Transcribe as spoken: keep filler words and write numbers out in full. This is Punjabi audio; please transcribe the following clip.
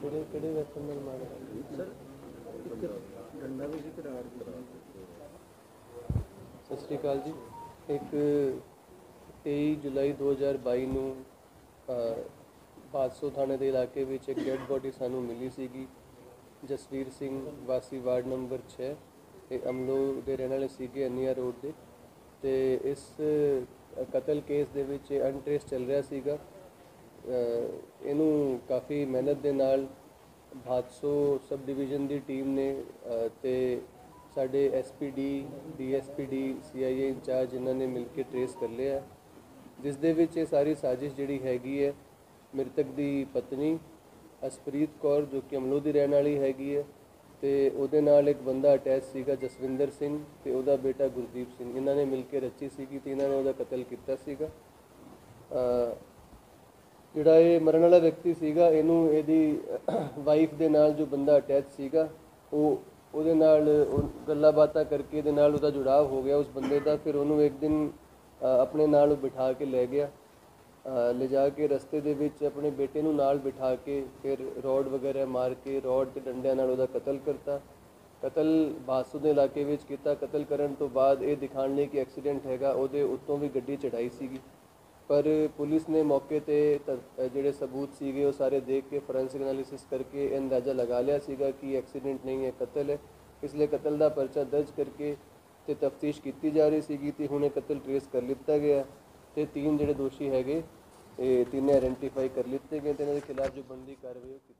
ਕਿਹੜੇ ਕਿਹੜੇ ਵੈਪਨ ਨਾਲ ਮਾਰਿਆ ਸਰ ਇੱਕ ਡੰਡਾ ਵੀ ਸੀ ਤੇ ਰਾੜ ਵੀ ਸੀ। ਸਤਿ ਸ਼੍ਰੀ ਅਕਾਲ ਜੀ। ਇੱਕ ਤੇਈ ਜੁਲਾਈ ਦੋ ਹਜ਼ਾਰ ਬਾਈ ਨੂੰ ਬਾਦਸੋ ਥਾਣੇ ਦੇ ਇਲਾਕੇ ਵਿੱਚ ਇੱਕ ਡੈੱਡ ਬੋਡੀ ਸਾਨੂੰ ਮਿਲੀ ਸੀਗੀ। ਜਸਵੀਰ ਸਿੰਘ ਵਾਸੀ ਵਾਰਡ ਨੰਬਰ ਛੇ, ਇਹ ਅਮਲੋ ਦੇ ਰਹਿਣ ਵਾਲੇ ਸੀਗੇ ਅਨੀਆ ਰੋਡ ਦੇ। ਅਤੇ ਇਸ ਕਤਲ ਕੇਸ ਦੇ ਵਿੱਚ ਅਨਟ੍ਰੇਸ ਚੱਲ ਰਿਹਾ ਸੀਗਾ। ਇਹਨੂੰ ਕਾਫੀ ਮਿਹਨਤ ਦੇ ਨਾਲ ਬਾਦਸੋ ਸਬ ਡਿਵੀਜ਼ਨ ਦੀ ਟੀਮ ਨੇ ਅਤੇ ਸਾਡੇ S P D, D S P D, C I A incharge ਇਹਨਾਂ ਨੇ ਮਿਲ ਕੇ ਟਰੇਸ ਕਰ ਲਿਆ, ਜਿਸ ਦੇ ਵਿੱਚ ਇਹ ਸਾਰੀ ਸਾਜ਼ਿਸ਼ ਜਿਹੜੀ ਹੈਗੀ ਹੈ ਮ੍ਰਿਤਕ ਦੀ ਪਤਨੀ ਅਸਪ੍ਰੀਤ ਕੌਰ ਜੋ ਕਿ ਅਮਲੋ ਦੀ ਰਹਿਣ ਵਾਲੀ ਹੈਗੀ ਹੈ, ਅਤੇ ਉਹਦੇ ਨਾਲ ਇੱਕ ਬੰਦਾ ਅਟੈਚ ਸੀਗਾ ਜਸਵਿੰਦਰ ਸਿੰਘ ਅਤੇ ਉਹਦਾ ਬੇਟਾ ਗੁਰਦੀਪ ਸਿੰਘ। ਇਹਨਾਂ ਨੇ ਮਿਲ ਕੇ ਰਚੀ ਸੀਗੀ ਅਤੇ ਇਹਨਾਂ ਨੇ ਉਹਦਾ ਕਤਲ ਕੀਤਾ ਸੀਗਾ। ਜਿਹੜਾ ਇਹ ਮਰਨ ਵਾਲਾ ਵਿਅਕਤੀ ਸੀਗਾ, ਇਹਨੂੰ ਇਹਦੀ ਵਾਈਫ ਦੇ ਨਾਲ ਜੋ ਬੰਦਾ ਅਟੈਚ ਸੀਗਾ ਉਹ ਉਹਦੇ ਨਾਲ ਗੱਲਾਂ ਬਾਤਾਂ ਕਰਕੇ ਇਹਦੇ ਨਾਲ ਉਹਦਾ ਜੁੜਾਵ ਹੋ ਗਿਆ ਉਸ ਬੰਦੇ ਦਾ। ਫਿਰ ਉਹਨੂੰ ਇੱਕ ਦਿਨ ਆਪਣੇ ਨਾਲ ਬਿਠਾ ਕੇ ਲੈ ਗਿਆ, ਲਿਜਾ ਕੇ ਰਸਤੇ ਦੇ ਵਿੱਚ ਆਪਣੇ ਬੇਟੇ ਨੂੰ ਨਾਲ ਬਿਠਾ ਕੇ ਫਿਰ ਰੋਡ ਵਗੈਰਾ ਮਾਰ ਕੇ ਰੋਡ ਅਤੇ ਡੰਡਿਆਂ ਨਾਲ ਉਹਦਾ ਕਤਲ ਕਰਤਾ। ਕਤਲ ਬਾਦਸੋ ਦੇ ਇਲਾਕੇ ਵਿੱਚ ਕੀਤਾ। ਕਤਲ ਕਰਨ ਤੋਂ ਬਾਅਦ ਇਹ ਦਿਖਾਉਣ ਲਈ ਕਿ ਐਕਸੀਡੈਂਟ ਹੈਗਾ, ਉਹਦੇ ਉੱਤੋਂ ਵੀ ਗੱਡੀ ਚੜਾਈ ਸੀਗੀ, ਪਰ ਪੁਲਿਸ ਨੇ ਮੌਕੇ 'ਤੇ ਜਿਹੜੇ ਸਬੂਤ ਸੀਗੇ ਉਹ ਸਾਰੇ ਦੇਖ ਕੇ ਫੋਰੈਂਸਿਕ ਐਨਾਲਿਸਿਸ ਕਰਕੇ ਇਹ ਅੰਦਾਜ਼ਾ ਲਗਾ ਲਿਆ ਸੀਗਾ ਕਿ ਐਕਸੀਡੈਂਟ ਨਹੀਂ ਹੈ, ਕਤਲ ਹੈ। ਇਸ ਲਈ ਕਤਲ ਦਾ ਪਰਚਾ ਦਰਜ ਕਰਕੇ ਅਤੇ ਤਫਤੀਸ਼ ਕੀਤੀ ਜਾ ਰਹੀ ਸੀਗੀ ਅਤੇ ਹੁਣ ਇਹ ਕਤਲ ਟਰੇਸ ਕਰ ਲਿੱਤਾ ਗਿਆ ਅਤੇ ਤਿੰਨ ਜਿਹੜੇ ਦੋਸ਼ੀ ਹੈਗੇ ਇਹ ਤਿੰਨੇ ਆਇਡੈਂਟੀਫਾਈ ਕਰ ਲਿੱਤੇ ਗਏ ਅਤੇ ਇਹਨਾਂ ਦੇ ਖਿਲਾਫ ਜੋ ਬਣਦੀ ਕਾਰਵਾਈ ਉਹ